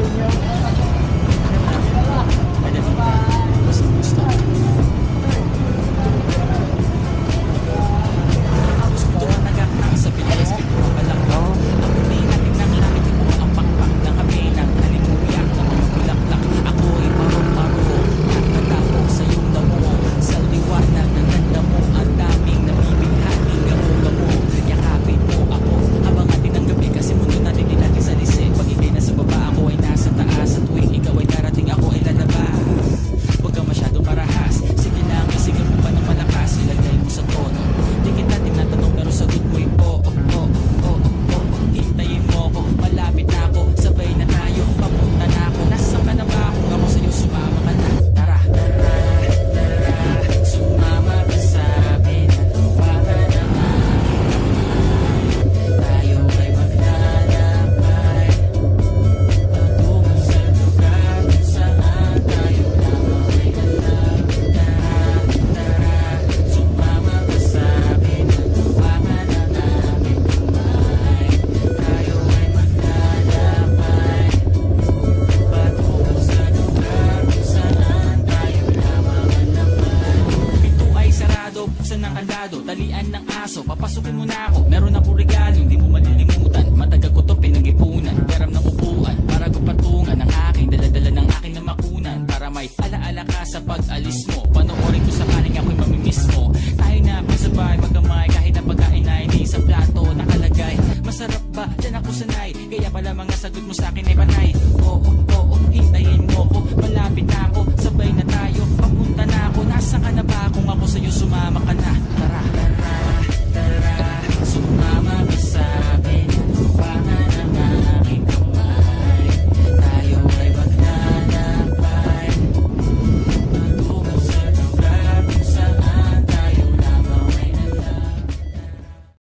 Talian ng aso, papasukin mo na ako. Meron akong regalo, hindi mo malilimutan. Matagal ko to pinag-ipunan, peram ng upuan para ko patungan ang aking daladala ng aking na makunan. Para may alaala ka sa pag-alis mo, panoorin ko sakaling ako'y mamimiss mo. Tayo na pasabay, magkamay kahit ang pagkain ay hindi sa plato nakalagay. Masarap ba? Diyan ako sanay, kaya pala mga sagot mo sa akin ay panay. Oo,